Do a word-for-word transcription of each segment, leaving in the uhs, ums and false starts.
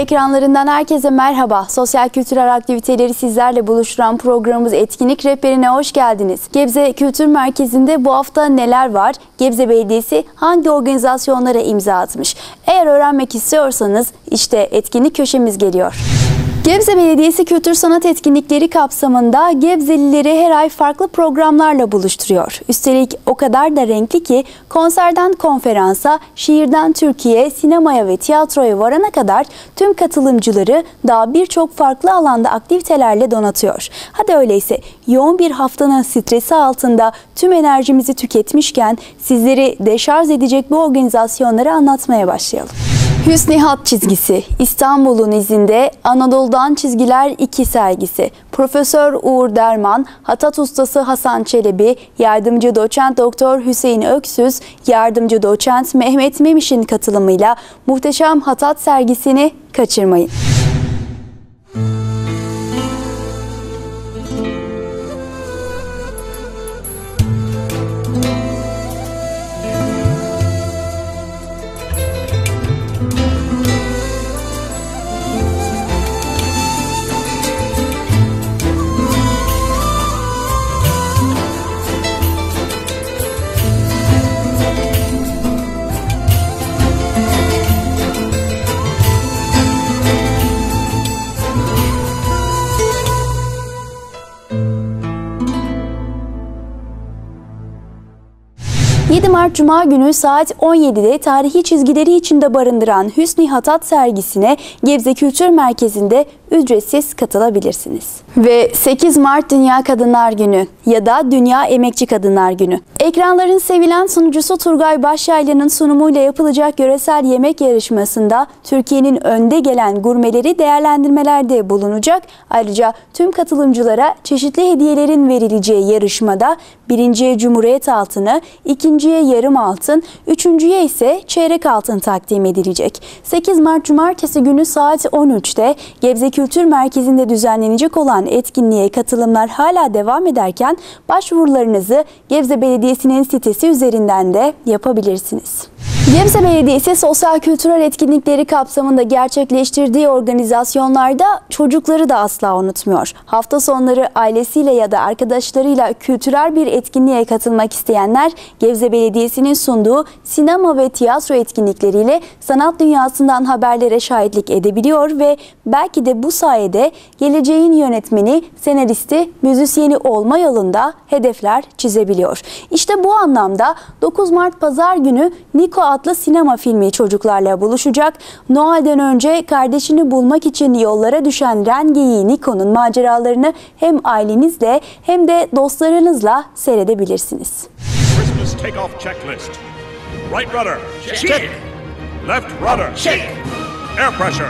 ekranlarından herkese merhaba. Sosyal kültürel aktiviteleri sizlerle buluşturan programımız Etkinlik Rehberi'ne hoş geldiniz. Gebze Kültür Merkezi'nde bu hafta neler var? Gebze Belediyesi hangi organizasyonlara imza atmış? Eğer öğrenmek istiyorsanız işte etkinlik köşemiz geliyor. Gebze Belediyesi kültür sanat etkinlikleri kapsamında Gebzelileri her ay farklı programlarla buluşturuyor. Üstelik o kadar da renkli ki konserden konferansa, şiirden türküye, sinemaya ve tiyatroya varana kadar tüm katılımcıları daha birçok farklı alanda aktivitelerle donatıyor. Hadi öyleyse yoğun bir haftanın stresi altında tüm enerjimizi tüketmişken sizleri deşarj edecek bu organizasyonları anlatmaya başlayalım. Hüsnü Hat Çizgisi, İstanbul'un izinde Anadolu'dan Çizgiler iki sergisi, Profesör Uğur Derman, Hatat Ustası Hasan Çelebi, Yardımcı Doçent Doktor Hüseyin Öksüz, Yardımcı Doçent Mehmet Memiş'in katılımıyla Muhteşem Hatat sergisini kaçırmayın. yedi Mart Cuma günü saat on yedide tarihi çizgileri içinde barındıran Hüsnü Hatat sergisine Gebze Kültür Merkezi'nde ücretsiz katılabilirsiniz. Ve sekiz Mart Dünya Kadınlar Günü ya da Dünya Emekçi Kadınlar Günü. Ekranların sevilen sunucusu Turgay Başyaylı'nın sunumuyla yapılacak yöresel yemek yarışmasında Türkiye'nin önde gelen gurmeleri değerlendirmelerde bulunacak. Ayrıca tüm katılımcılara çeşitli hediyelerin verileceği yarışmada birinciye Cumhuriyet altını, ikinciye yarım altın, üçüncüye ise çeyrek altın takdim edilecek. sekiz Mart Cumartesi günü saat on üçte Gebze Kültür Merkezi'nde düzenlenecek olan etkinliğe katılımlar hala devam ederken başvurularınızı Gebze Belediyesi'nin sitesi üzerinden de yapabilirsiniz. Gebze Belediyesi sosyal kültürel etkinlikleri kapsamında gerçekleştirdiği organizasyonlarda çocukları da asla unutmuyor. Hafta sonları ailesiyle ya da arkadaşlarıyla kültürel bir etkinliğe katılmak isteyenler Gebze Belediyesi'nin sunduğu sinema ve tiyatro etkinlikleriyle sanat dünyasından haberlere şahitlik edebiliyor ve belki de bu sayede geleceğin yönetmeni, senaristi, müzisyeni olma yolunda hedefler çizebiliyor. İşte bu anlamda dokuz Mart Pazar günü Niko adlı sinema filmi çocuklarla buluşacak. Noel'den önce kardeşini bulmak için yollara düşen rengeyi Niko'nun maceralarını hem ailenizle hem de dostlarınızla seyredebilirsiniz. Christmas take-off checklist. Right rudder. Check. Left rudder. Check. Air pressure.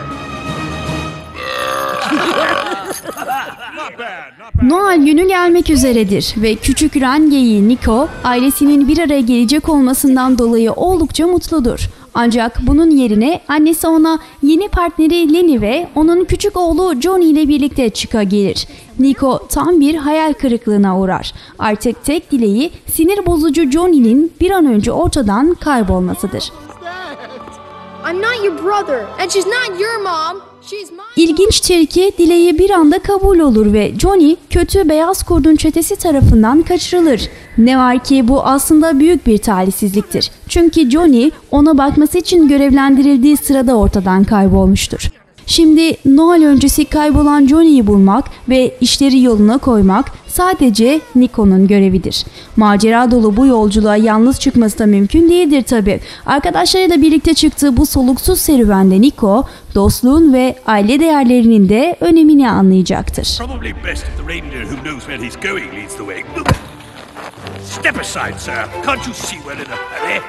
Noel günü gelmek üzeredir ve küçük rengeyi Niko ailesinin bir araya gelecek olmasından dolayı oldukça mutludur. Ancak bunun yerine annesi ona yeni partneri Lenny ve onun küçük oğlu Johnny ile birlikte çıka gelir. Niko tam bir hayal kırıklığına uğrar. Artık tek dileği sinir bozucu Johnny'nin bir an önce ortadan kaybolmasıdır. I'm not your brother and she's not your mom. İlginçtir ki dileği bir anda kabul olur ve Johnny kötü beyaz kurdun çetesi tarafından kaçırılır. Ne var ki bu aslında büyük bir talihsizliktir. Çünkü Johnny ona bakması için görevlendirildiği sırada ortadan kaybolmuştur. Şimdi Noel öncesi kaybolan Johnny'yi bulmak ve işleri yoluna koymak sadece Niko'nun görevidir. Macera dolu bu yolculuğa yalnız çıkması da mümkün değildir tabii. Arkadaşlarıyla birlikte çıktığı bu soluksuz serüvende Niko, dostluğun ve aile değerlerinin de önemini anlayacaktır. Step aside, sir. Can't you see we're in a hurry?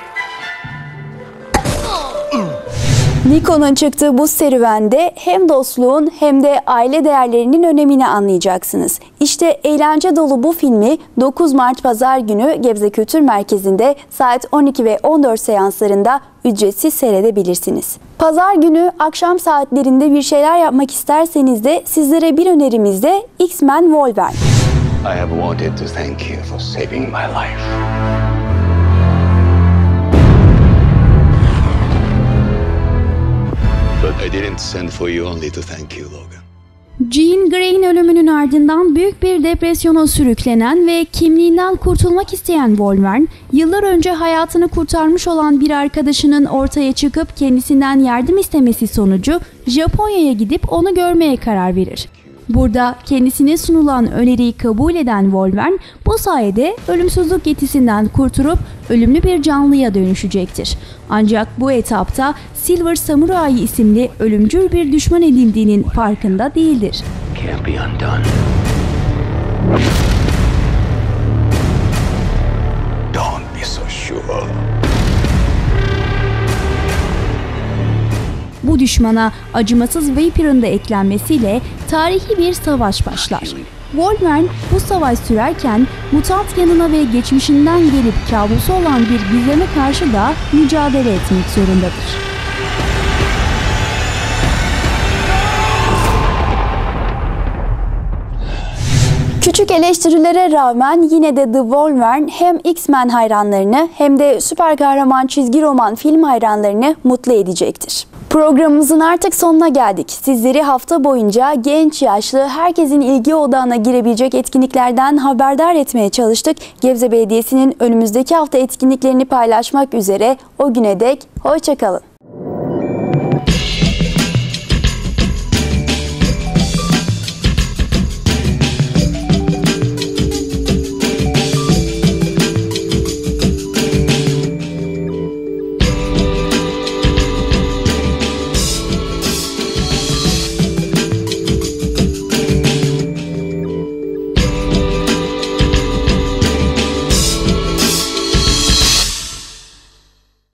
Niko'nun çıktığı bu serüvende hem dostluğun hem de aile değerlerinin önemini anlayacaksınız. İşte eğlence dolu bu filmi dokuz Mart Pazar günü Gebze Kültür Merkezi'nde saat on iki ve on dört seanslarında ücretsiz seyredebilirsiniz. Pazar günü akşam saatlerinde bir şeyler yapmak isterseniz de sizlere bir önerimiz de X-Men Wolverine. I have wanted to thank you for saving my life. I didn't send for you only to thank you, Logan. Jean Grey'in ölümünün ardından büyük bir depresyona sürüklenen ve kimliğinden kurtulmak isteyen Wolverine, yıllar önce hayatını kurtarmış olan bir arkadaşının ortaya çıkıp kendisinden yardım istemesi sonucu Japonya'ya gidip onu görmeye karar verir. Burada kendisine sunulan öneriyi kabul eden Wolverine bu sayede ölümsüzlük yetisinden kurtulup ölümlü bir canlıya dönüşecektir. Ancak bu etapta Silver Samurai isimli ölümcül bir düşman edindiğinin farkında değildir. Can't be undone. Don't be so sure. Bu düşmana acımasız Vapor'ın da eklenmesiyle tarihi bir savaş başlar. Wolverine bu savaş sürerken mutant yanına ve geçmişinden gelip kabusu olan bir gizeme karşı da mücadele etmek zorundadır. Küçük eleştirilere rağmen yine de The Wolverine hem X-Men hayranlarını hem de süper kahraman çizgi roman film hayranlarını mutlu edecektir. Programımızın artık sonuna geldik. Sizleri hafta boyunca genç, yaşlı, herkesin ilgi odağına girebilecek etkinliklerden haberdar etmeye çalıştık. Gebze Belediyesi'nin önümüzdeki hafta etkinliklerini paylaşmak üzere o güne dek hoşça kalın.